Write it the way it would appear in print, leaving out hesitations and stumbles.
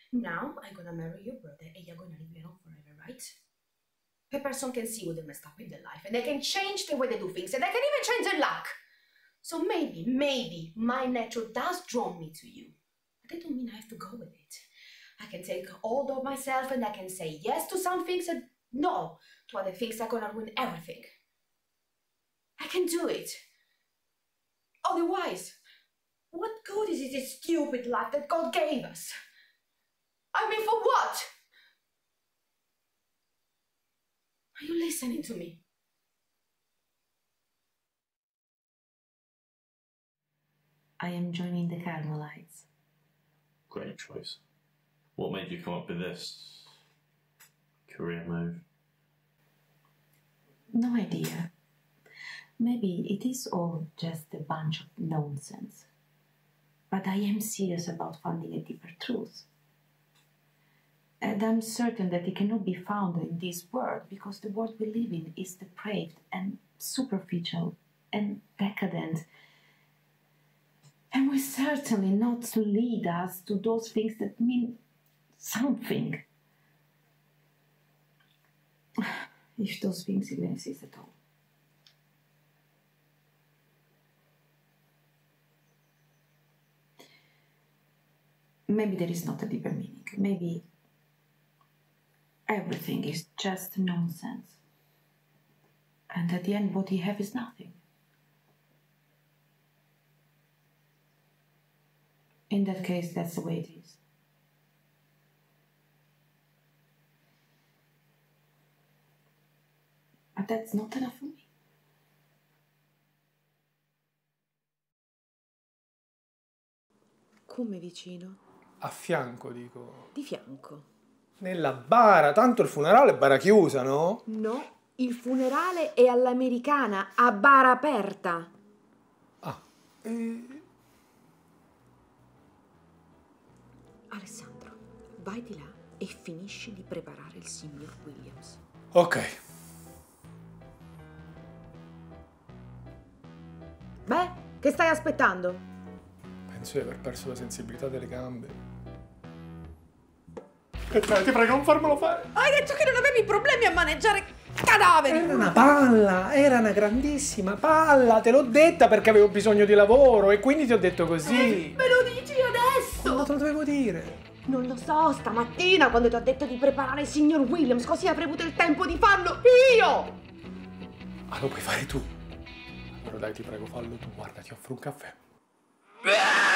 Now I'm gonna marry your brother and you're gonna live alone forever, right? A person can see what they messed up in their life and they can change the way they do things and they can even change their luck. So maybe my nature does draw me to you. But that don't mean I have to go with it. I can take hold of myself and I can say yes to some things and no to other things that are gonna ruin everything. I can do it. Otherwise, what good is this stupid life that God gave us? I mean, for what? Are you listening to me? I am joining the Carmelites. Great choice. What made you come up with this career move? No idea. Maybe it is all just a bunch of nonsense. But I am serious about finding a deeper truth. And I'm certain that it cannot be found in this world because the world we live in is depraved and superficial and decadent. And will certainly not lead us to those things that mean something. If those things even exist at all. Maybe there is not a deeper meaning. Maybe everything is just nonsense. And at the end, what you have is nothing. In that case, that's the way it is. But that's not enough for me. Come vicino? A fianco, dico. Di fianco. Nella bara, tanto il funerale è bara chiusa, no? No, il funerale è all'americana, a bara aperta. Ah, Alessandro, vai di là e finisci di preparare il signor Williams. ok. Beh, che stai aspettando? Penso di aver perso la sensibilità delle gambe. Ti prego, non farmelo fare. Hai detto che non avevi problemi a maneggiare cadaveri! Era una palla, era una grandissima palla, te l'ho detta perché avevo bisogno di lavoro e quindi ti ho detto così. Me lo dici adesso? Quando te lo dovevo dire? Non lo so, stamattina quando ti ho detto di preparare il signor Williams, così avrei avuto il tempo di farlo io! Ah, lo puoi fare tu. Allora dai, ti prego, fallo tu. Guarda, ti offro un caffè.